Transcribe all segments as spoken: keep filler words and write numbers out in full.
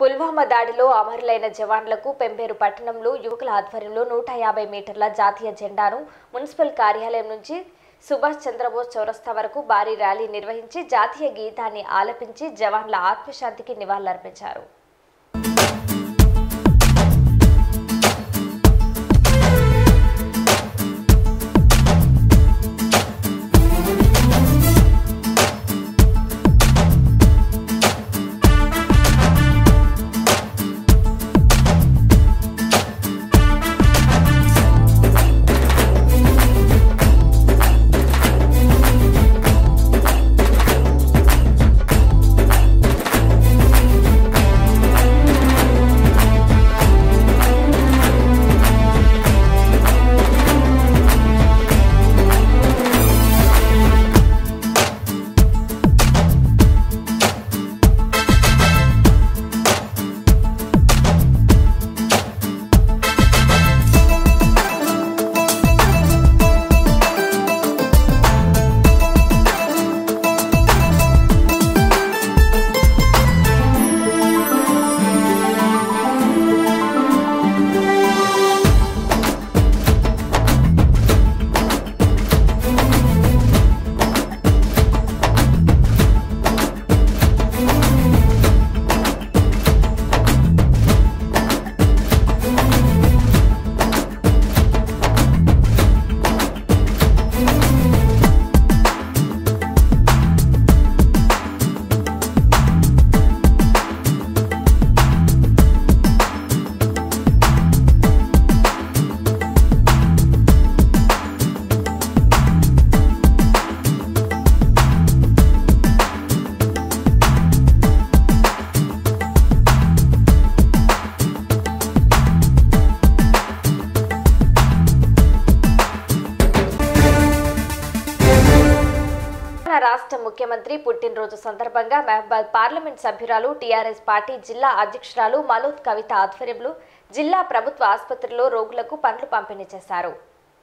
పుల్వామా దాడిలో అమరులైన జవాన్లకు పెంపేరు పట్టణంలో యువకుల ఆధ్వర్యంలో నూట యాభై మీటర్ల జాతీయ జెండాను మున్సిపల్ కార్యాలయం నుంచి సుభాష్ చంద్రబోస్ చౌరస్తా వరకు భారీ ర్యాలీ నిర్వహించి జాతీయ గీతాన్ని ఆలపించి జవాన్ల ఆత్మశాంతికి నివాళులర్పించారు. రాష్ట్ర ముఖ్యమంత్రి పుట్టినరోజు సందర్భంగా మహబాద్ పార్లమెంట్ సభ్యురాలు టీఆర్ఎస్ పార్టీ జిల్లా అధ్యక్షురాలు మలోత్ కవిత ఆధ్వర్యంలో జిల్లా ప్రభుత్వ ఆసుపత్రిలో రోగులకు పండ్లు పంపిణీ చేశారు.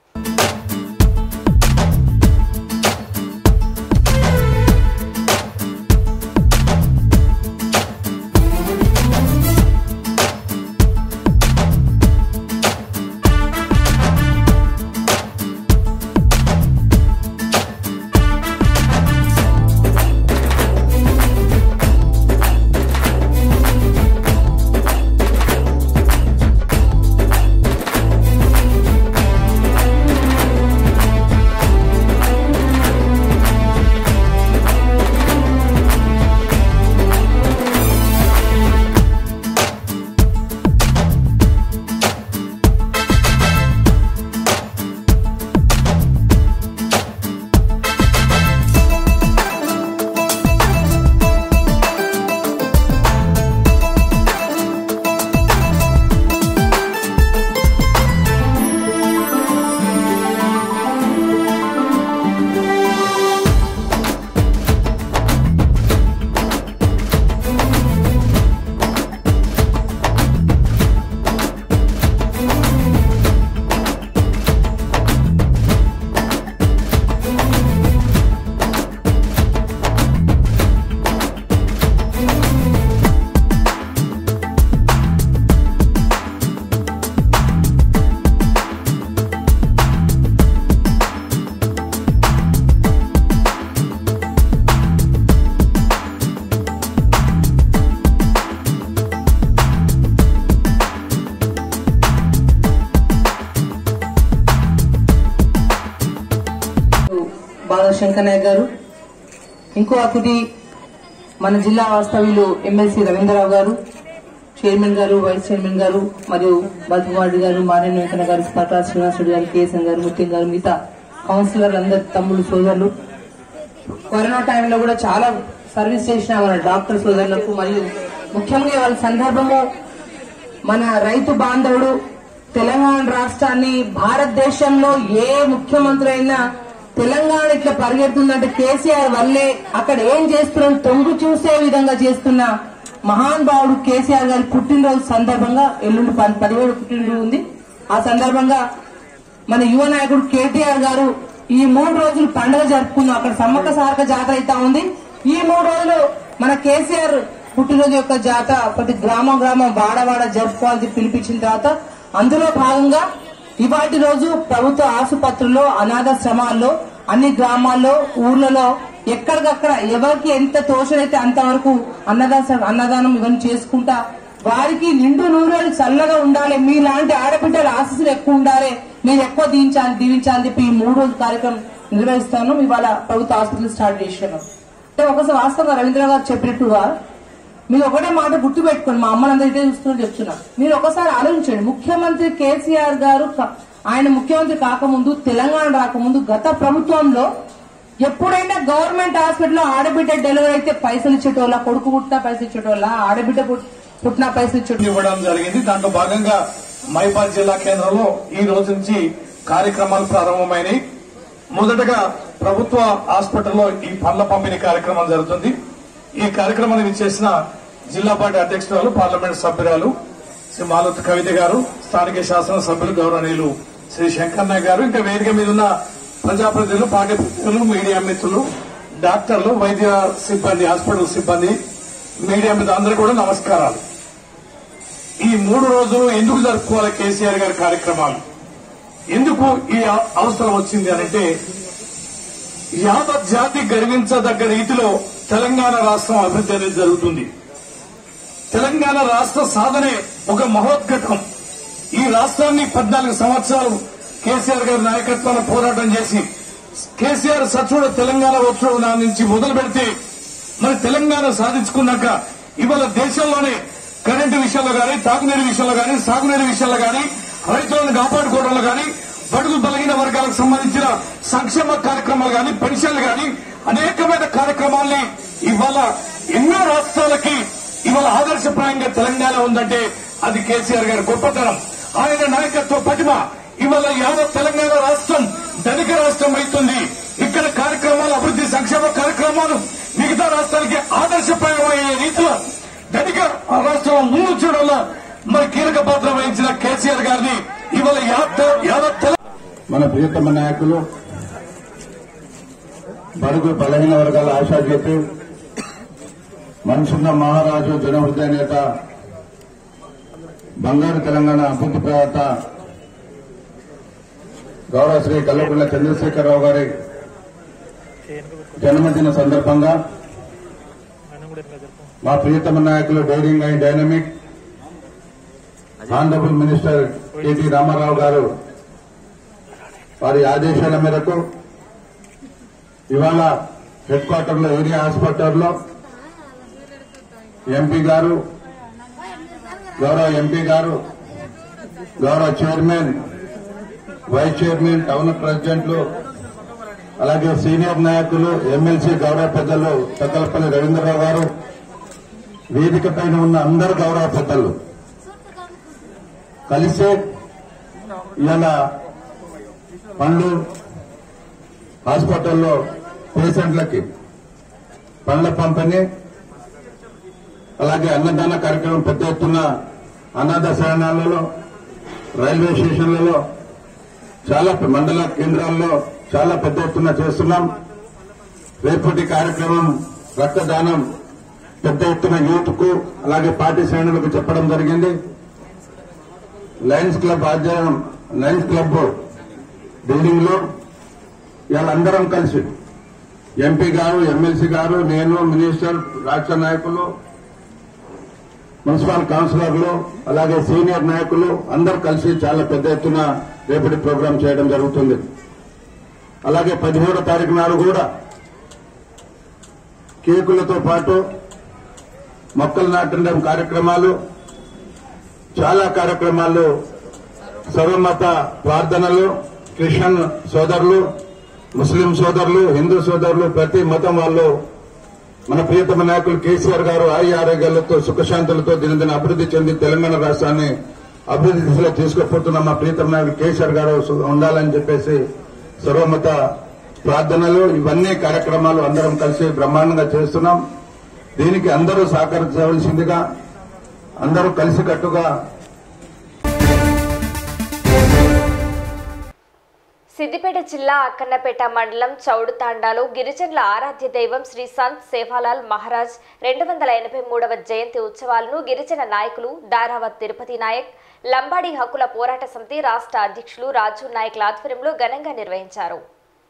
శంకర్ నాయక్ గారు, ఇంకో అతిథి మన జిల్లా వాస్తవ్యులు ఎమ్మెల్సీ రవీంద్రరావు గారు, చైర్మన్ గారు, వైస్ చైర్మన్ గారు, మరియు బల్కుమార్ గారు, మారేణ వెంకన్న గారు, స్పర్రా శ్రీనివాసుడు గారు, కేఎస్ఎన్ గారు, ముత్యం గారు, మిగతా కౌన్సిలర్లు అందరు తమ్ముడు సోదరులు, కరోనా టైంలో కూడా చాలా సర్వీస్ చేసిన మన డాక్టర్ సోదరులకు, మరియు ముఖ్యంగా వాళ్ళ సందర్భము మన రైతు బాంధవుడు తెలంగాణ రాష్ట్రాన్ని భారతదేశంలో ఏ ముఖ్యమంత్రి అయినా తెలంగాణ ఇట్లా పరిగెడుతుందంటే కేసీఆర్ వల్లే. అక్కడ ఏం చేస్తున్నాం తొంగు చూసే విధంగా చేస్తున్న మహాన్ భావుడు కేసీఆర్ గారి పుట్టినరోజు సందర్భంగా ఎల్లుండి పదిహేడు పుట్టినరోజు ఉంది. ఆ సందర్భంగా మన యువ నాయకుడు కేటీఆర్ గారు ఈ మూడు రోజులు పండుగ జరుపుకున్నాం. అక్కడ సమ్మక్క సారక జాతర అయితా ఉంది. ఈ మూడు రోజులు మన కేసీఆర్ పుట్టినరోజు యొక్క జాత ప్రతి గ్రామం గ్రామం వాడవాడ జరుపుకోవాలని పిలిపించిన తర్వాత అందులో భాగంగా ఇవాటి రోజు ప్రభుత్వ ఆసుపత్రుల్లో అనాథాశ్రమాల్లో అన్ని గ్రామాల్లో ఊర్లలో ఎక్కడికక్కడ ఎవరికి ఎంత తోచనైతే అంతవరకు అన్నదాన అన్నదానం ఇవన్నీ చేసుకుంటా వారికి నిండు నూరేళ్ళు చల్లగా ఉండాలి, మీలాంటి ఆడబిడ్డల ఆశీస్సులు ఎక్కువ ఉండాలి, మీరు ఎక్కువ దీవించాలి దీవించాలని చెప్పి ఈ మూడు రోజుల కార్యక్రమం నిర్వహిస్తాను. ఇవాళ ప్రభుత్వ హాస్పిటల్ స్టార్ట్ చేశాను. అంటే ఒకసారి వాస్తవంగా రవీంద్ర గారు చెప్పినట్టుగా మీరు ఒకటే మాట గుర్తు పెట్టుకోండి, మా అమ్మలందరూ ఇదే చూస్తున్నారు చెప్తున్నా. మీరు ఒకసారి ఆలోచించండి, ముఖ్యమంత్రి కేసీఆర్ గారు ఆయన ముఖ్యమంత్రి కాకముందు తెలంగాణ రాకముందు గత ప్రభుత్వంలో ఎప్పుడైనా గవర్నమెంట్ హాస్పిటల్లో ఆడబిడ్డ డెలివరీ అయితే పైసలు ఇచ్చేటోళ్ళ, కొడుకు పుట్టినా పైసలు ఇచ్చేటోళ్ళ, ఆడబిడ్డ పుట్టినా పైసలు ఇచ్చేటోళ్ళు ఇవ్వడం జరిగింది. దాంట్లో భాగంగా మైబాద్ జిల్లా కేంద్రంలో ఈ రోజు నుంచి కార్యక్రమాలు ప్రారంభమైనాయి. మొదటగా ప్రభుత్వ హాస్పిటల్లో ఈ పండ్ల పంపిణీ కార్యక్రమం జరుగుతుంది. ఈ కార్యక్రమాన్ని విచ్చేసిన జిల్లా పార్టీ అధ్యక్షురాలు పార్లమెంట్ సభ్యురాలు శ్రీ మాలతి కవిత గారు, స్థానిక శాసనసభ్యులు గౌరవనీయులు శ్రీ శంకర్ నాయక్ గారు, ఇంకా వేదిక మీద ఉన్న ప్రజాప్రతినిధులు, పార్టీ ప్రతినిధులు, మీడియా మిత్రులు, డాక్టర్లు, వైద్య సిబ్బంది, హాస్పిటల్ సిబ్బంది, మీడియా మీద అందరూ కూడా నమస్కారాలు. ఈ మూడు రోజులు ఎందుకు జరుపుకోవాలి కేసీఆర్ గారి కార్యక్రమాలు, ఎందుకు ఈ అవసరం వచ్చింది అనంటే యావత్ జాతి గర్వించదగ్గ రీతిలో తెలంగాణ రాష్ట్రం అభివృద్ధి అనేది జరుగుతుంది. తెలంగాణ రాష్ట్ర సాధనే ఒక మహోద్ఘటం. ఈ రాష్ట్రాన్ని పద్నాలుగు సంవత్సరాలు కేసీఆర్ గారి నాయకత్వాన్ని పోరాటం చేసి కేసీఆర్ సచుడు తెలంగాణ వచ్చుడు నా నుంచి మొదలు పెడితే మరి తెలంగాణ సాధించుకున్నాక ఇవాళ దేశంలోనే కరెంటు విషయంలో గానీ, తాగునీరు విషయంలో గానీ, సాగునీరు విషయంలో గానీ, రైతులను కాపాడుకోవడంలో గానీ, బడుగు బలహీన వర్గాలకు సంబంధించిన సంక్షేమ కార్యక్రమాలు గానీ, పెన్షన్లు గానీ అనేకమైన కార్యక్రమాల్ని ఇవాళ ఎన్నో రాష్ట్రాలకి ఇవాళ ఆదర్శప్రాయంగా తెలంగాణ ఉందంటే అది కేసీఆర్ గారి గొప్పతనం, ఆయన నాయకత్వ పటిమ. ఇవాళ యావత్ తెలంగాణ రాష్ట్రం ధనిక రాష్ట్రం అవుతుంది. ఇక్కడ కార్యక్రమాలు, అభివృద్ధి సంక్షేమ కార్యక్రమాలు మిగతా రాష్ట్రాలకి ఆదర్శప్రాయమయ్యే రీతిలో ధనిక రాష్ట్రం ముందు చూడడంలో మరి కీలక పాత్ర వహించిన కేసీఆర్ గారిని ఇవాళ యావత్ మన ప్రియతమ నాయకులు, బడుగు బలహీన వర్గాల ఆశాజ్యోతి, మనసున్న మహారాజు, జనహృదయ నేత, బంగారు తెలంగాణ అభివృద్ధి ప్రదాత గౌరవ శ్రీ కల్వకుంట్ల చంద్రశేఖరరావు గారి జన్మదిన సందర్భంగా మా ప్రియతమ నాయకులు, daring and dynamic honourable minister KT Ramarao garu వారి ఆదేశాల మేరకు ఇవాళ హెడ్ క్వార్టర్లో, ఏరియా హాస్పిటల్లో ఎంపీ గారు, గౌరవ ఎంపీ గారు, గౌరవ చైర్మన్, వైస్ చైర్మన్, టౌన్ ప్రెసిడెంట్లు, అలాగే సీనియర్ నాయకులు, ఎమ్మెల్సీ గౌరవ పెద్దలు తక్కలపల్లి రవీంద్రరావు గారు, వేదిక పైన ఉన్న అందరు గౌరవ పెద్దలు కలిసి ఇవాళ పండ్లు హాస్పిటల్లో పేషెంట్లకి పండ్ల పంపిణీ, అలాగే అన్నదాన కార్యక్రమం పెద్ద ఎత్తున అనాథ శరణాలలో, రైల్వే స్టేషన్లలో, చాలా మండల కేంద్రాల్లో చాలా పెద్ద ఎత్తున చేస్తున్నాం. రేపటి కార్యక్రమం రక్తదానం పెద్ద ఎత్తున యూత్ కు అలాగే పార్టీ శ్రేణులకు చెప్పడం జరిగింది. లయన్స్ క్లబ్ ఆధ్వర్యం, లయన్స్ క్లబ్ బిల్డింగ్ లో వీళ్ళందరం కలిసి ఎంపీ గారు, ఎమ్మెల్సీ గారు, నేను, మినిస్టర్, రాష్ట్ర నాయకులు, మున్సిపల్ కౌన్సిలర్లు, అలాగే సీనియర్ నాయకులు అందరూ కలిసి చాలా పెద్ద ఎత్తున రేపటి ప్రోగ్రాం చేయడం జరుగుతుంది. అలాగే పదిహేడో తారీఖు నాడు కూడా కేకులతో పాటు మొక్కలు నాటడం కార్యక్రమాలు, చాలా కార్యక్రమాలు, సర్వమత ప్రార్థనలు, క్రిస్టియన్ సోదరులు, ముస్లిం సోదరులు, హిందూ సోదరులు, ప్రతి మతం వాళ్ళు మన ప్రియతమ నాయకులు కేసీఆర్ గారు ఆయి ఆరోగ్యాలతో, సుఖశాంతులతో దినదిన అభివృద్ధి చెంది తెలంగాణ రాష్ట్రాన్ని అభివృద్ధి దిశలో తీసుకుపోతున్న మా ప్రియతమ నాయకులు కేసీఆర్ గారు ఉండాలని చెప్పేసి సర్వమత ప్రార్థనలు, ఇవన్నీ కార్యక్రమాలు అందరం కలిసి బ్రహ్మాండంగా చేస్తున్నాం. దీనికి అందరూ సహకరించవలసిందిగా, అందరూ కలిసికట్టుగా సిద్దిపేట జిల్లా అక్కన్నపేట మండలం చౌడుతాండాలో గిరిజనుల ఆరాధ్య దైవం శ్రీ సంత్ సేవాలాల్ మహారాజ్ రెండు వందల ఎనభై మూడవ జయంతి ఉత్సవాలను గిరిజన నాయకులు దారావత్ తిరుపతి నాయక్, లంబాడి హక్కుల పోరాట సమితి రాష్ట్ర అధ్యక్షులు రాజు నాయక్ ఆధ్వర్యంలో ఘనంగా నిర్వహించారు.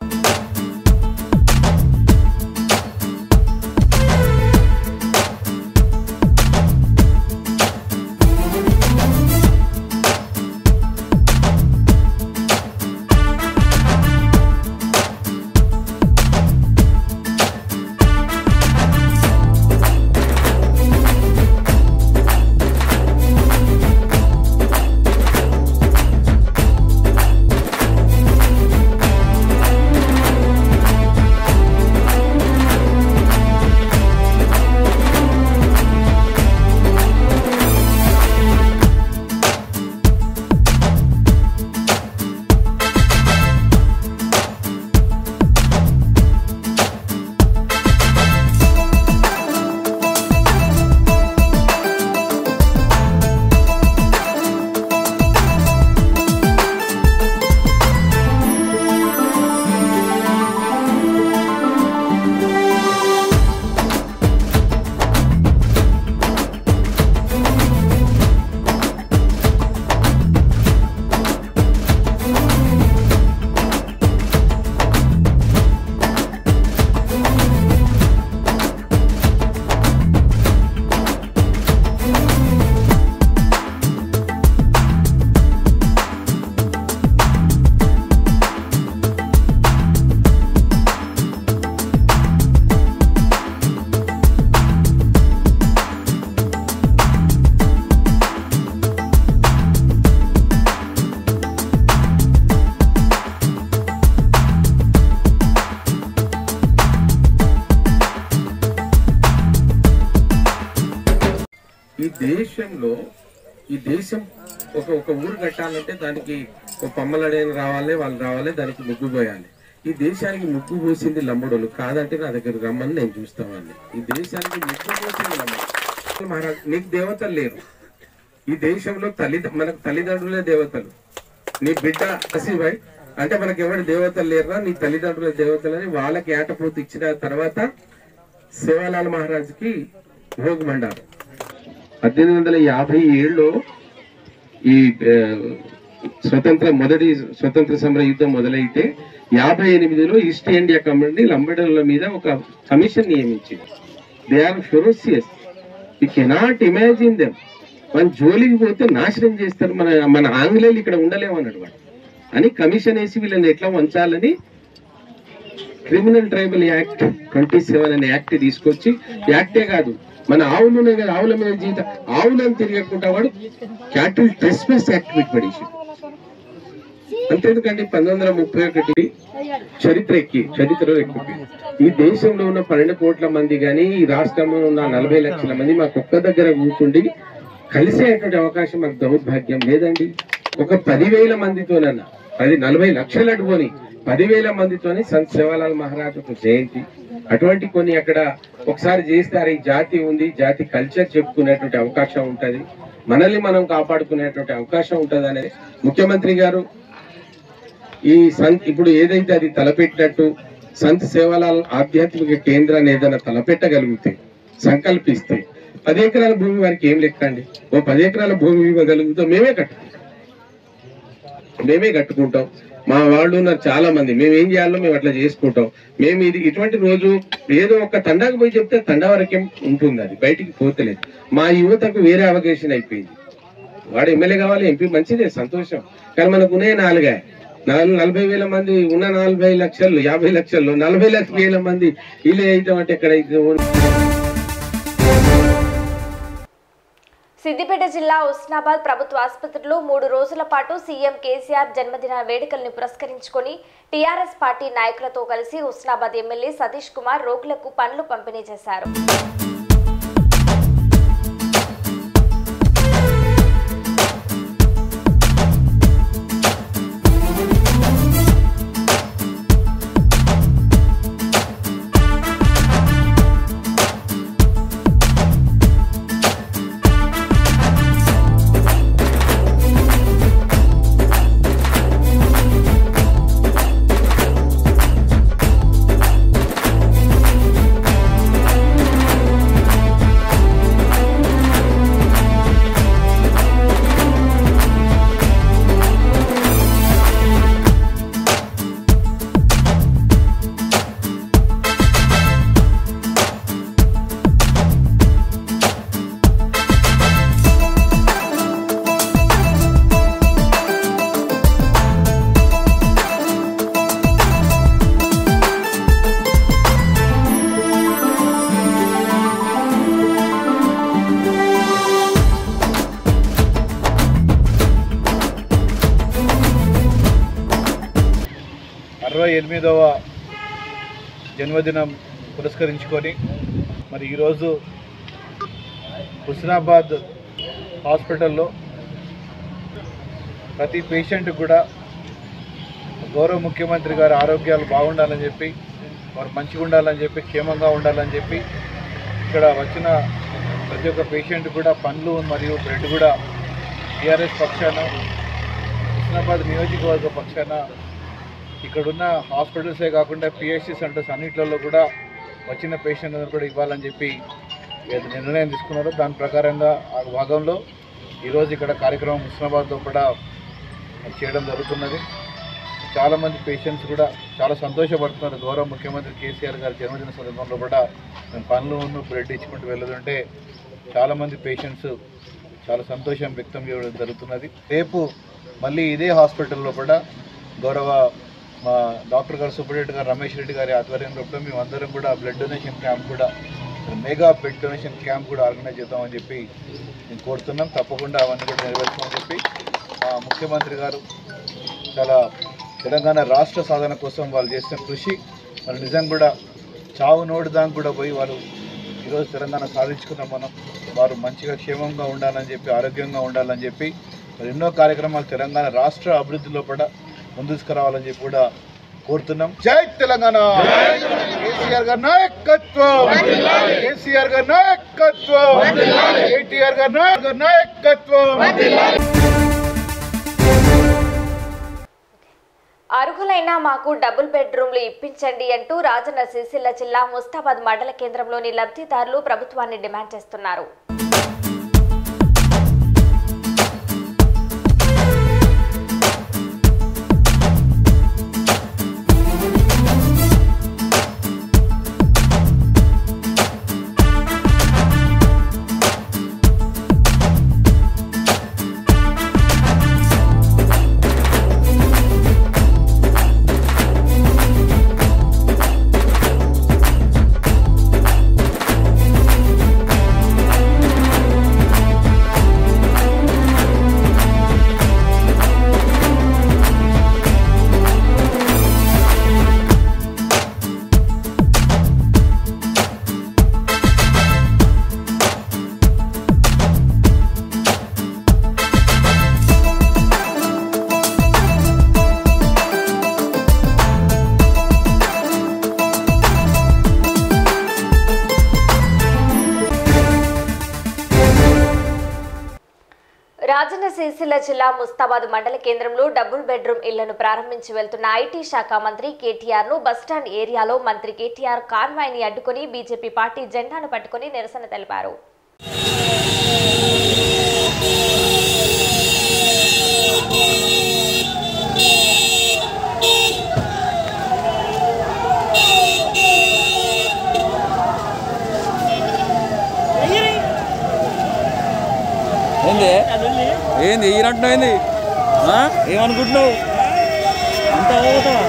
ఈ దేశంలో ఈ దేశం ఒక ఒక ఊరు కట్టాలంటే దానికి ఒక పమ్మలడేని రావాలి, వాళ్ళు రావాలి, దానికి ముగ్గు పోయాలి. ఈ దేశానికి ముగ్గు పోసింది లంబడోళ్ళు కాదంటే నా దగ్గర రమ్మని నేను చూస్తామని. ఈ దేశానికి ముగ్గు పోసింది లంబడోళ్ళు. మహారాజ్ నీకు దేవతలు లేరు ఈ దేశంలో. తల్లి మనకు తల్లిదండ్రులే దేవతలు. నీ బిడ్డ అసిబాయ్ అంటే మనకి ఎవరి దేవతలు లేరురా, నీ తల్లిదండ్రుల దేవతలని వాళ్ళకి ఏటపోతు ఇచ్చిన తర్వాత సేవాలాల్ మహారాజ్కి భోగమండారు. పద్దెనిమిది వందల యాభై ఏడులో ఈ స్వతంత్ర మొదటి స్వతంత్ర సమర యుద్ధం మొదలైతే యాభై ఎనిమిదిలో ఈస్ట్ ఇండియా కంపెనీ లంబడోళ్ళ మీద ఒక కమిషన్ నియమించింది. They are ferocious, you cannot imagine them. మన జోలికి పోతే నాశనం చేస్తారు, మన మన ఆంగ్లేయులు ఇక్కడ ఉండలేమన్నాడు వాడు అని కమిషన్ వేసి వీళ్ళని ఎట్లా వంచాలని criminal tribal act twenty seven అనే యాక్ట్ తీసుకొచ్చి, యాక్టే కాదు మన ఆవులు కదా ఆవుల మీద జీవితం ఆవులను తిరగకుండా వాడు క్యాటిల్ ట్రెస్పాస్ యాక్ట్ పెట్టి పడేసి. అంతేందుకంటే పంతొమ్మిది వందల ముప్పై ఒకటి చరిత్ర ఎక్కి చరిత్రలో ఎక్కువ ఈ దేశంలో ఉన్న పన్నెండు కోట్ల మంది కానీ ఈ రాష్ట్రంలో ఉన్న నలభై లక్షల మంది మాకు ఒక్క దగ్గర కూర్చుండి కలిసేటువంటి అవకాశం మాకు దౌర్భాగ్యం లేదండి. ఒక పదివేల మందితోనన్నా అది నలభై లక్షలు అడుగుని పదివేల మందితోని సంత్ సేవాలాల్ మహారాజ్ ఒక జయంతి అటువంటి కొన్ని అక్కడ ఒకసారి చేస్తారు. ఈ జాతి ఉంది, జాతి కల్చర్ చెప్పుకునేటువంటి అవకాశం ఉంటుంది, మనల్ని మనం కాపాడుకునేటువంటి అవకాశం ఉంటుంది అనేది ముఖ్యమంత్రి గారు ఈ సంత్ ఇప్పుడు ఏదైతే అది తలపెట్టినట్టు సంత్ సేవాలాల్ ఆధ్యాత్మిక కేంద్రాన్ని ఏదైనా తలపెట్టగలిగితే సంకల్పిస్తే పది ఎకరాల భూమి వారికి ఏం లెక్కండి. ఓ పది ఎకరాల భూమి ఇవ్వగలుగుతాం, మేమే కట్టుకుంటాం మేమే కట్టుకుంటాం మా వాళ్ళు ఉన్నారు చాలా మంది, మేము ఏం చేయాలో మేము అట్లా చేసుకుంటాం. మేము ఇది ఇటువంటి రోజు ఏదో ఒక తండాకు పోయి చెప్తే తండా వరకేం ఉంటుంది, అది బయటికి పోతలేదు. మా యువతకు వేరే అవకాశం అయిపోయింది. వాడు ఎమ్మెల్యే కావాలి, ఎంపీ మంచిదే, సంతోషం. కానీ మనకు ఉన్నాయి నాలుగే నాలుగు నలభై వేల మంది ఉన్న నలభై లక్షలు యాభై లక్షల్లో నలభై లక్ష వేల మంది ఇలా అయితే అంటే ఎక్కడైతే. సిద్దిపేట జిల్లా ఉస్నాబాద్ ప్రభుత్వ ఆసుపత్రిలో మూడు రోజుల పాటు సీఎం కేసీఆర్ జన్మదిన వేడుకలను పురస్కరించుకొని టీఆర్ఎస్ పార్టీ నాయకులతో కలిసి ఉస్నాబాద్ ఎమ్మెల్యే సతీష్ కుమార్ రోగులకు పండ్లు పంపిణీ చేశారు. ఎనిమిదవ జన్మదినం పురస్కరించుకొని మరి ఈరోజు హుస్నాబాద్ హాస్పిటల్లో ప్రతి పేషెంట్ కూడా గౌరవ ముఖ్యమంత్రి గారి ఆరోగ్యాలు బాగుండాలని చెప్పి వారు మంచిగా ఉండాలని చెప్పి క్షేమంగా ఉండాలని చెప్పి ఇక్కడ వచ్చిన ప్రతి ఒక్క పేషెంట్ కూడా పండ్లు మరియు బ్రెడ్ కూడా టీఆర్ఎస్ పక్షాన హుస్నాబాద్ నియోజకవర్గ పక్షాన ఇక్కడున్న హాస్పిటల్సే కాకుండా పిహెచ్సి సెంటర్స్ అన్నింటిలో కూడా వచ్చిన పేషెంట్ అందరూ కూడా ఇవ్వాలని చెప్పి నిర్ణయం తీసుకున్నారు. దాని ప్రకారంగా ఆ భాగంలో ఈరోజు ఇక్కడ కార్యక్రమం హుస్నాబాద్లో కూడా చేయడం జరుగుతున్నది. చాలామంది పేషెంట్స్ కూడా చాలా సంతోషపడుతున్నారు. గౌరవ ముఖ్యమంత్రి కేసీఆర్ గారి జన్మదిన సందర్భంలో కూడా మేము పండ్లు బ్రెడ్ ఇచ్చుకుంటూ వెళ్ళదుంటే చాలామంది పేషెంట్స్ చాలా సంతోషం వ్యక్తం చేయడం జరుగుతున్నది. రేపు మళ్ళీ ఇదే హాస్పిటల్లో కూడా గౌరవ మా డాక్టర్ గారు సూపరింటెండెంట్ గారు రమేష్ రెడ్డి గారి ఆధ్వర్యంలో కూడా మేమందరం కూడా బ్లడ్ డొనేషన్ క్యాంప్ కూడా మెగా బ్లడ్ డొనేషన్ క్యాంప్ కూడా ఆర్గనైజ్ చేద్దామని చెప్పి నేను కోరుతున్నాం. తప్పకుండా అవన్నీ కూడా నెరవేర్చామని చెప్పి మా ముఖ్యమంత్రి గారు చాలా తెలంగాణ రాష్ట్ర సాధన కోసం వాళ్ళు చేసిన కృషి మరి నిజంగా కూడా చావు నోటి దాకా కూడా పోయి వాళ్ళు ఈరోజు తెలంగాణ సాధించుకున్నాం. మనం వారు మంచిగా క్షేమంగా ఉండాలని చెప్పి ఆరోగ్యంగా ఉండాలని చెప్పి మరి ఎన్నో కార్యక్రమాలు తెలంగాణ రాష్ట్ర అభివృద్ధిలో కూడా ముందుకురావాలని చెప్పి కూడా కోరుతున్నాం. జై తెలంగాణ, కేసీఆర్ గారి నాయకత్వం, కేసీఆర్ గారి నాయకత్వం, కేటీఆర్ గారి నాయకత్వం. అర్హులైన మాకు డబుల్ బెడ్రూమ్లు ఇప్పించండి అంటూ రాజన్న సిరిసిల్ల జిల్లా ముస్తాబాద్ మండల కేంద్రంలోని లబ్ధిదారులు ప్రభుత్వాన్ని డిమాండ్ చేస్తున్నారు. రాజన్న సిరిసిల్ల జిల్లా ముస్తాబాద్ మండల కేంద్రంలో డబుల్ బెడ్రూమ్ ఇళ్లను ప్రారంభించి వెళ్తున్న ఐటీ శాఖ మంత్రి కేటీఆర్ ను బస్టాండ్ ఏరియాలో మంత్రి కేటీఆర్ కాన్వాయ్ ని అడ్డుకుని బీజేపీ పార్టీ జెండాను పట్టుకుని నిరసన తెలిపారు. ఏంది ఈరంటున్నావు? ఏంది ఏమనుకుంటున్నావు? అంత అవుతావా?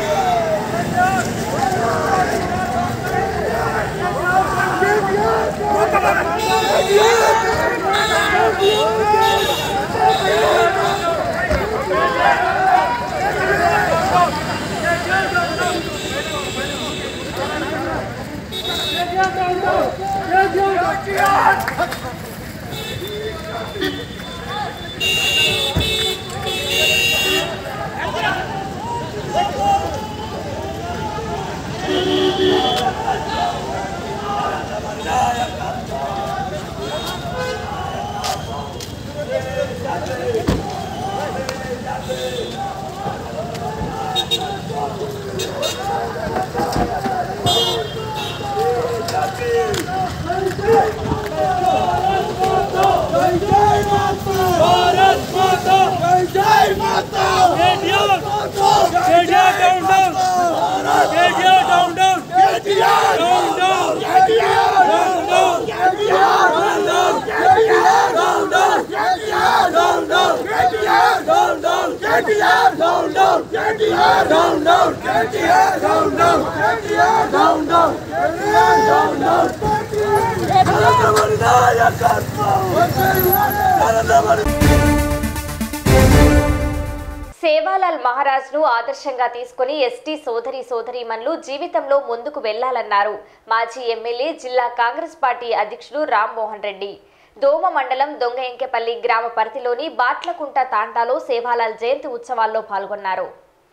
సేవాలాల్ మహారాజ్ను ఆదర్శంగా తీసుకుని ఎస్టీ సోదరి సోదరీమణులు జీవితంలో ముందుకు వెళ్లాలన్నారు మాజీ ఎమ్మెల్యే జిల్లా కాంగ్రెస్ పార్టీ అధ్యక్షుడు రామ్మోహన్ రెడ్డి. దోమ మండలం దొంగయంకెపల్లి గ్రామ పరిధిలోని బాట్లకుంట తాండాలో సేవాలాల్ జయంతి ఉత్సవాల్లో పాల్గొన్నారు.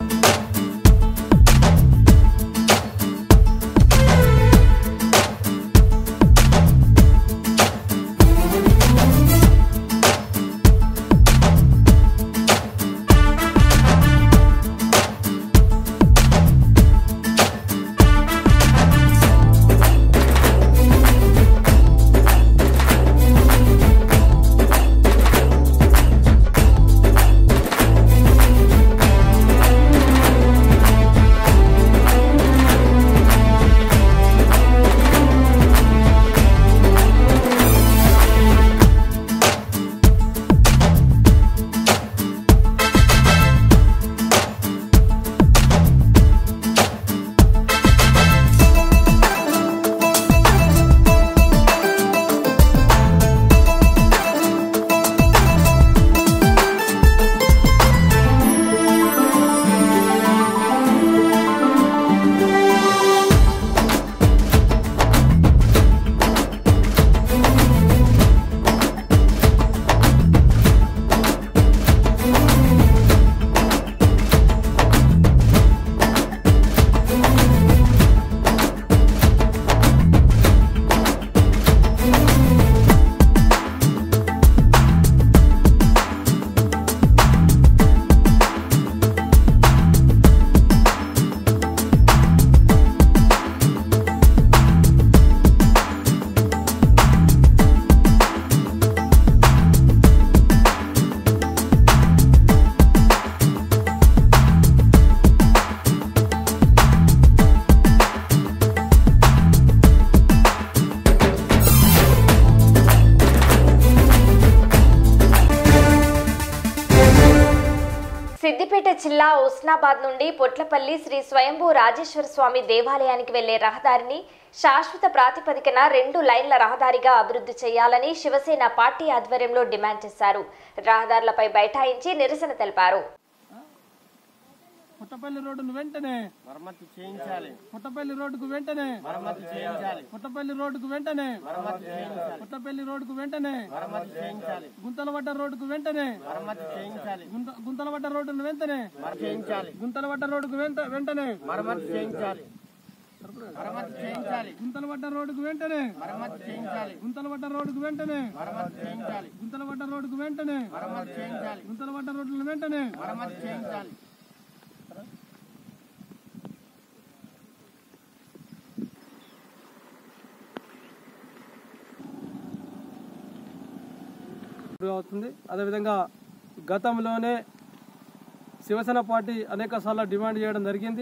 సిద్దిపేట జిల్లా ఉస్నాబాద్ నుండి పొట్లపల్లి శ్రీ స్వయంభూ రాజేశ్వర స్వామి దేవాలయానికి వెళ్లే రహదారిని శాశ్వత ప్రాతిపదికన రెండు లైన్ల రహదారిగా అభివృద్ధి చేయాలని శివసేన పార్టీ ఆధ్వర్యంలో డిమాండ్ చేశారు. రహదారులపై బైఠాయించి నిరసన తెలిపారు. పుట్టపల్లి రోడ్డును వెంటనే మరమ్మతు చేయించాలి. పుట్టపల్లి రోడ్డుకు వెంటనే మరమ్మతు చేయించాలి. పుట్టపల్లి రోడ్డుకు వెంటనే మరమ్మతు చేయించాలి. పుట్టపల్లి రోడ్డుకు వెంటనే మరమ్మతు చేయించాలి. గుంతలవడ్డ రోడ్డుకు వెంటనే మరమ్మతు చేయించాలి. గుంతలవడ్డ రోడ్డును వెంటనే మరమ్మతు చేయించాలి. గుంతలవడ్డ రోడ్డుకు వెంటనే మరమ్మతు చేయించాలి. మరమ్మతు చేయించాలి. గుంతలవడ్డ రోడ్డుకు వెంటనే మరమ్మతు చేయించాలి. గుంతలవడ్డ రోడ్డుకు వెంటనే మరమ్మతు చేయించాలి. గుంతలవడ్డ రోడ్డుకు వెంటనే మరమ్మతు చేయించాలి. గుంతలవడ్డ రోడ్డును వెంటనే మరమ్మతు చేయించాలి. అవుతుంది. అదేవిధంగా గతంలోనే శివసేన పార్టీ అనేక సార్లు డిమాండ్ చేయడం జరిగింది.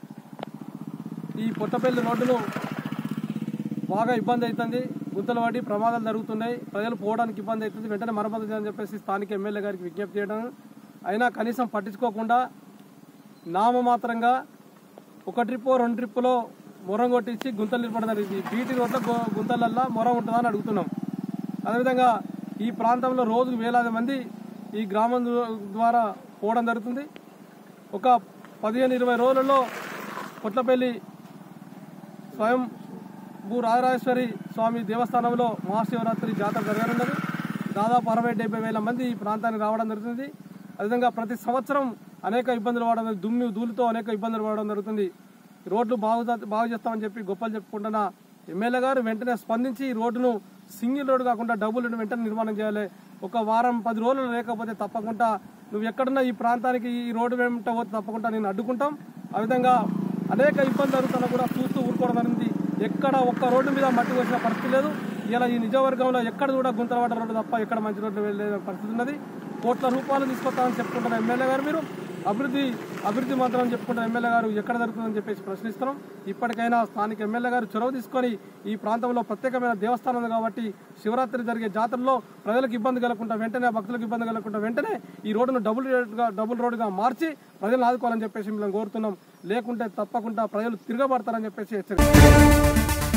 ఈ పొట్టపల్లి రోడ్డును బాగా ఇబ్బంది అవుతుంది, గుంతలు పడి ప్రమాదాలు జరుగుతున్నాయి, ప్రజలు పోవడానికి ఇబ్బంది అవుతుంది, వెంటనే మరమ్మతు చేయాలని చెప్పేసి స్థానిక ఎమ్మెల్యే గారికి విజ్ఞప్తి చేయడం, అయినా కనీసం పట్టించుకోకుండా నామమాత్రంగా ఒక ట్రిప్పు రెండు ట్రిప్పులో మొరం కొట్టించి గుంతలు నిలబడడం జరిగింది. బీటీ రోడ్లో గుంతలల్లా మొరం ఉంటుందని అడుగుతున్నాం. అదేవిధంగా ఈ ప్రాంతంలో రోజుకు వేలాది మంది ఈ గ్రామం ద్వారా పోవడం జరుగుతుంది. ఒక పదిహేను ఇరవై రోజులలో పొట్లపల్లి స్వయం భూ రాజరాజేశ్వరి స్వామి దేవస్థానంలో మహాశివరాత్రి జాతర జరగనున్నది. దాదాపు అరవై డెబ్బై వేల మంది ఈ ప్రాంతానికి రావడం జరుగుతుంది. అదేవిధంగా ప్రతి సంవత్సరం అనేక ఇబ్బందులు పడడం, దుమ్మి ధూళితో అనేక ఇబ్బందులు పడడం జరుగుతుంది. రోడ్లు బాగు బాగు చేస్తామని చెప్పి గొప్పలు చెప్పుకుంటున్న ఎమ్మెల్యే గారు వెంటనే స్పందించి ఈ రోడ్డును సింగిల్ రోడ్డు కాకుండా డబుల్ రోడ్డు వెంటనే నిర్మాణం చేయాలి. ఒక వారం పది రోజులు లేకపోతే తప్పకుండా నువ్వు ఎక్కడున్నా ఈ ప్రాంతానికి ఈ రోడ్డు వెంట పోతే తప్పకుండా నేను అడ్డుకుంటాం. ఆ విధంగా అనేక ఇబ్బంది జరుగుతున్నా కూడా చూస్తూ ఊరుకోవడం జరిగింది. ఎక్కడ ఒక్క రోడ్డు మీద మట్టి వచ్చిన పరిస్థితి లేదు. ఇలా ఈ నిజవర్గంలో ఎక్కడ కూడా గుంతలవాడ రోడ్డు తప్ప ఎక్కడ మంచి రోడ్డు వెళ్ళే పరిస్థితి ఉన్నది. కోట్ల రూపాయలు తీసుకొస్తామని చెప్పుకుంటున్న ఎమ్మెల్యే గారు మీరు అభివృద్ధి అభివృద్ధి మంత్రం చెప్పుకుంటున్న ఎమ్మెల్యే గారు ఎక్కడ జరుగుతుందని చెప్పేసి ప్రశ్నిస్తున్నాం. ఇప్పటికైనా స్థానిక ఎమ్మెల్యే గారు చొరవ తీసుకొని ఈ ప్రాంతంలో ప్రత్యేకమైన దేవస్థానం ఉంది కాబట్టి శివరాత్రి జరిగే జాతరలో ప్రజలకు ఇబ్బంది కలగకుండా వెంటనే భక్తులకు ఇబ్బంది కలగకుండా వెంటనే ఈ రోడ్డును డబుల్ రోడ్డుగా డబుల్ రోడ్డుగా మార్చి ప్రజలను ఆదుకోవాలని చెప్పేసి మేము కోరుతున్నాం. లేకుంటే తప్పకుండా ప్రజలు తిరగబడతారని చెప్పేసి హెచ్చరిస్తున్నాం.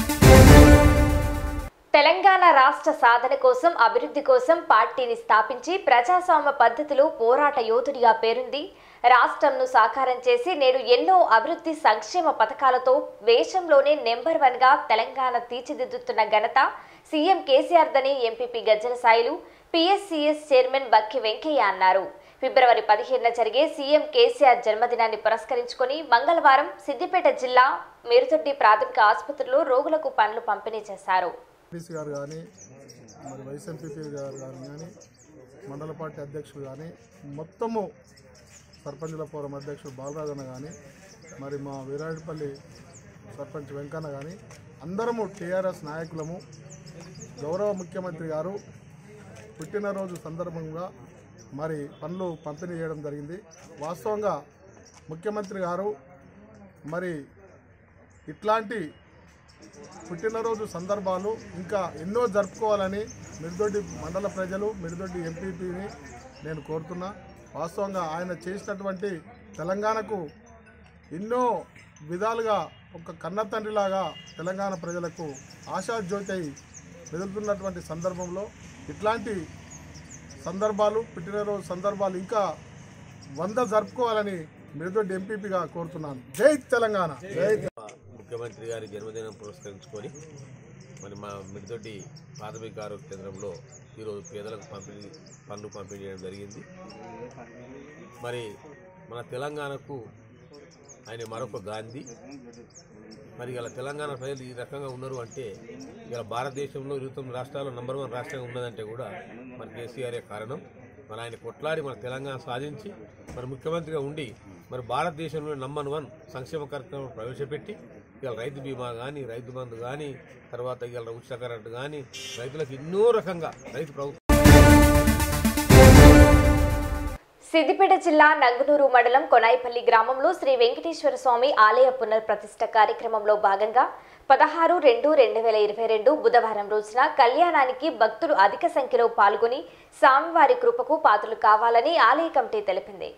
తెలంగాణ రాష్ట్ర సాధన కోసం అభివృద్ధి కోసం పార్టీని స్థాపించి ప్రజాస్వామ్య పద్ధతిలో పోరాట యోధుడిగా పేరుంది రాష్ట్రంను సాకారం చేసి నేడు ఎన్నో అభివృద్ధి సంక్షేమ పథకాలతో దేశంలోనే నెంబర్ వన్ గా తెలంగాణ తీర్చిదిద్దుతున్న ఘనత సీఎం కేసీఆర్ దని MPP Gajjala Sailu PSCS chairman Bakki Venkaiah అన్నారు. ఫిబ్రవరి పదిహేనున జరిగే సీఎం కేసీఆర్ జన్మదినాన్ని పురస్కరించుకొని మంగళవారం సిద్దిపేట జిల్లా మేరుతొడ్డి ప్రాథమిక ఆసుపత్రిలో రోగులకు పండ్లు పంపిణీ చేశారు. గారు కానీ మరి వైస్ ఎంపీపీ గారు కానీ మండల పార్టీ అధ్యక్షులు కానీ మొత్తము సర్పంచుల ఫోరం అధ్యక్షుడు బాలరాజన్న కానీ మరి మా వీరాడిపల్లి సర్పంచ్ వెంకన్న కానీ అందరము టీఆర్ఎస్ నాయకులము గౌరవ ముఖ్యమంత్రి గారు పుట్టినరోజు సందర్భంగా మరి పనులు పంపిణీ చేయడం జరిగింది. వాస్తవంగా ముఖ్యమంత్రి గారు మరి ఇట్లాంటి పుట్టినరోజు సందర్భాలు ఇంకా ఎన్నో జరుపుకోవాలని మిరుదొడ్డి మండల ప్రజలు మిరుదొడ్డి ఎంపీపీని నేను కోరుతున్నా. వాస్తవంగా ఆయన చేసినటువంటి తెలంగాణకు ఎన్నో విధాలుగా ఒక కన్న తండ్రిలాగా తెలంగాణ ప్రజలకు ఆశాజ్యోతి మెదులుతున్నటువంటి సందర్భంలో ఇట్లాంటి సందర్భాలు పుట్టినరోజు సందర్భాలు ఇంకా వంద జరుపుకోవాలని మిరుదొడ్డి ఎంపీపీగా కోరుతున్నాను. జై తెలంగాణ. జై ముఖ్యమంత్రి గారి జన్మదినం పురస్కరించుకొని మరి మా మిరుదొడ్డి ప్రాథమిక ఆరోగ్య కేంద్రంలో ఈరోజు పేదలకు పంపిణీ పనులు పంపిణీ చేయడం జరిగింది. మరి మన తెలంగాణకు ఆయన మరొక గాంధీ. మరి ఇలా తెలంగాణ ప్రజలు ఈ రకంగా ఉన్నారు అంటే ఇలా భారతదేశంలో ఇరవై తొమ్మిది రాష్ట్రాల్లో నంబర్ వన్ రాష్ట్రంగా ఉన్నదంటే కూడా మరి కేసీఆరే కారణం. మరి ఆయన కొట్లాడి మన తెలంగాణ సాధించి మరి ముఖ్యమంత్రిగా ఉండి మరి భారతదేశంలో నంబర్ వన్ సంక్షేమ కార్యక్రమం ప్రవేశపెట్టి ఇవాళ రైతు బీమా కానీ రైతు బంధు కానీ తర్వాత ఇవాళ ఉచిత కరెంటు కానీ రైతులకు ఎన్నో రకంగా రైతు ప్రభుత్వం. సిద్దిపేట జిల్లా నంగునూరు మండలం కొనాయిపల్లి గ్రామంలో శ్రీ వెంకటేశ్వర స్వామి ఆలయ పునర్ప్రతిష్ఠ కార్యక్రమంలో భాగంగా పదహారు రెండు రెండు వేల ఇరవై రెండు బుధవారం రోజున కళ్యాణానికి భక్తులు అధిక సంఖ్యలో పాల్గొని స్వామివారి కృపకు పాత్రలు కావాలని ఆలయ కమిటీ తెలిపింది.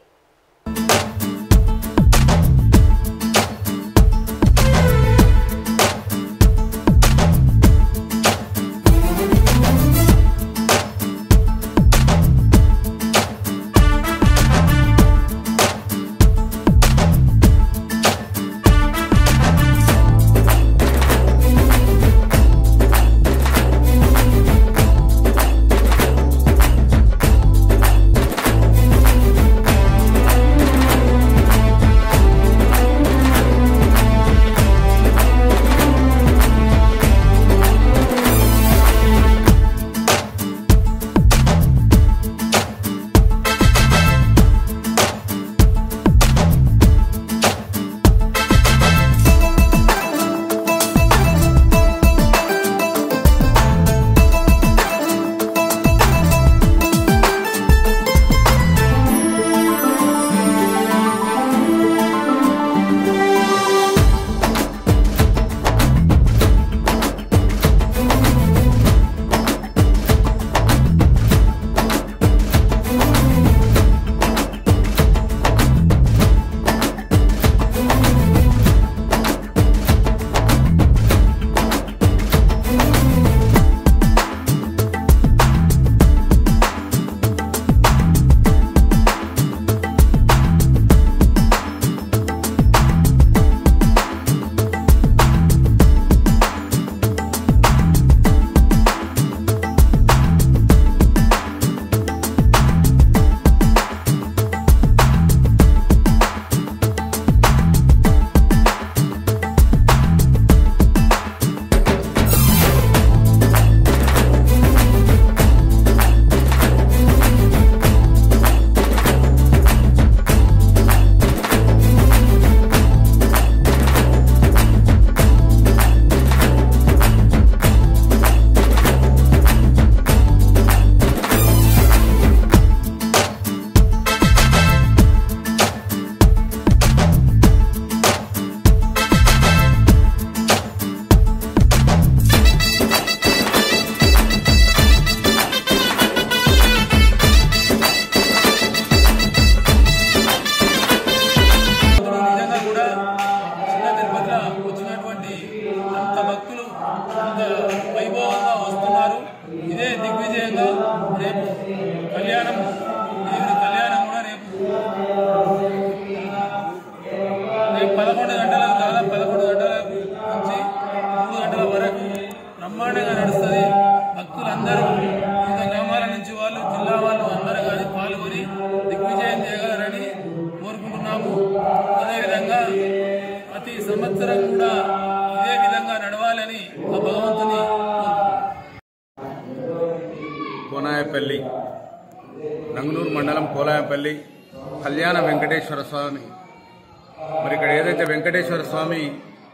కోనాయపల్లి నంగనూరు మండలం కోలాయపల్లి కళ్యాణ వెంకటేశ్వర స్వామి. మరి ఇక్కడ ఏదైతే వెంకటేశ్వర స్వామి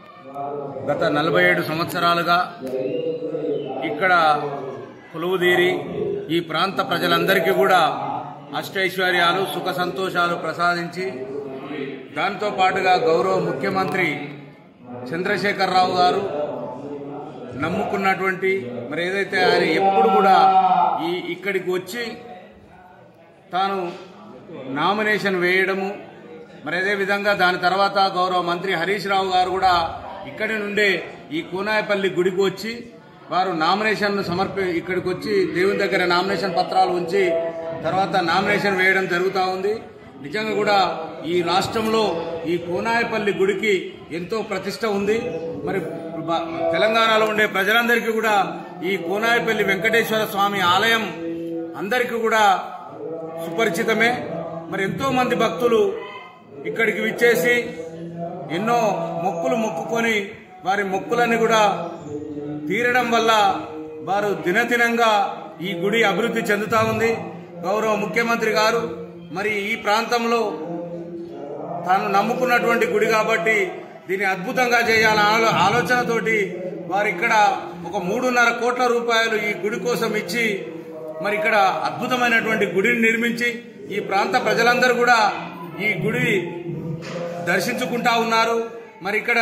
గత నలభై ఏడు సంవత్సరాలుగా ఇక్కడ కొలువుదీరి ఈ ప్రాంత ప్రజలందరికీ కూడా అష్టైశ్వర్యాలు సుఖ సంతోషాలు ప్రసాదించి దాంతో పాటుగా గౌరవ ముఖ్యమంత్రి చంద్రశేఖరరావు గారు నమ్ముకున్నటువంటి మరి ఏదైతే ఆయన ఎప్పుడు కూడా ఈ ఇక్కడికి వచ్చి తాను నామినేషన్ వేయడము, మరి అదేవిధంగా దాని తర్వాత గౌరవ మంత్రి హరీష్ రావు గారు కూడా ఇక్కడి నుండే ఈ కోనాయపల్లి గుడికి వచ్చి వారు నామినేషన్ సమర్పి ఇక్కడికి వచ్చి దేవుని దగ్గర నామినేషన్ పత్రాలు ఉంచి తర్వాత నామినేషన్ వేయడం జరుగుతూ ఉంది. నిజంగా కూడా ఈ రాష్ట్రంలో ఈ కోనాయపల్లి గుడికి ఎంతో ప్రతిష్ట ఉంది. మరి తెలంగాణలో ఉండే ప్రజలందరికీ కూడా ఈ కోనాయపల్లి వెంకటేశ్వర స్వామి ఆలయం అందరికీ కూడా సుపరిచితమే. మరి ఎంతో మంది భక్తులు ఇక్కడికి విచ్చేసి ఎన్నో మొక్కులు మొక్కుకొని వారి మొక్కులన్నీ కూడా తీరడం వల్ల వారు దినదినంగా ఈ గుడి అభివృద్ధి చెందుతా ఉంది. గౌరవ ముఖ్యమంత్రి గారు మరి ఈ ప్రాంతంలో తాను నమ్ముకున్నటువంటి గుడి కాబట్టి దీన్ని అద్భుతంగా చేయాలన్న ఆలోచనతోటి వారు ఇక్కడ ఒక మూడున్నర కోట్ల రూపాయలు ఈ గుడి కోసం ఇచ్చి మరి ఇక్కడ అద్భుతమైనటువంటి గుడిని నిర్మించి ఈ ప్రాంత ప్రజలందరూ కూడా ఈ గుడి దర్శించుకుంటా ఉన్నారు. మరి ఇక్కడ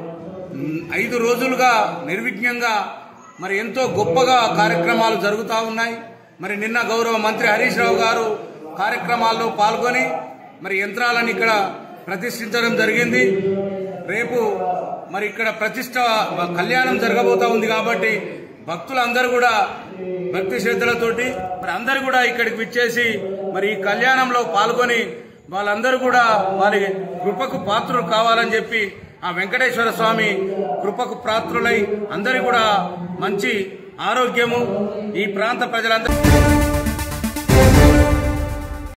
ఐదు రోజులుగా నిర్విఘ్నంగా మరి ఎంతో గొప్పగా కార్యక్రమాలు జరుగుతూ ఉన్నాయి. మరి నిన్న గౌరవ మంత్రి హరీష్ రావు గారు కార్యక్రమాల్లో పాల్గొని మరి యంత్రాలను ఇక్కడ ప్రతిష్ఠించడం జరిగింది. రేపు మరి ఇక్కడ ప్రతిష్ట కళ్యాణం జరగబోతా ఉంది కాబట్టి భక్తులందరూ కూడా భక్తి శ్రద్ధలతోటి మరి అందరూ కూడా ఇక్కడికి విచ్చేసి మరి ఈ కళ్యాణంలో పాల్గొని వాళ్ళందరూ కూడా వారి కృపకు పాత్రులు కావాలని చెప్పి ఆ వెంకటేశ్వర స్వామి కృపకు పాత్రులై అందరూ కూడా మంచి ఆరోగ్యము ఈ ప్రాంత ప్రజలందరూ